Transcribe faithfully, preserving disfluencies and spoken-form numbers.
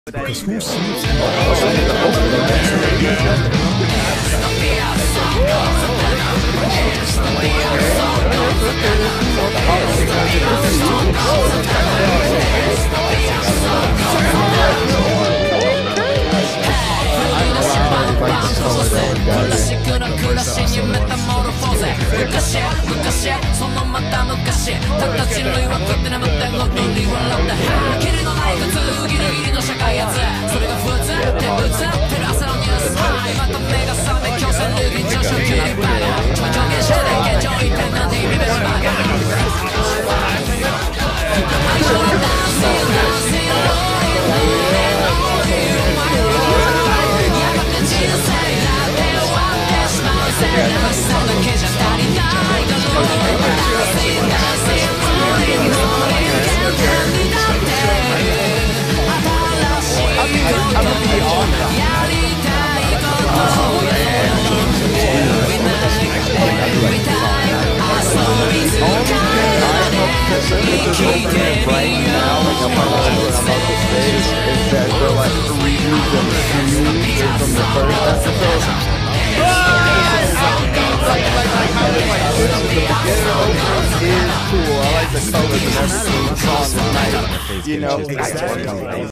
Because who sleeps in right now, like I'm about to say, is that they're like reviews and reviews from the first episode. Like, like, like how they like push the beginning opening is cool. I like the colors and everything. The song is nice, you know.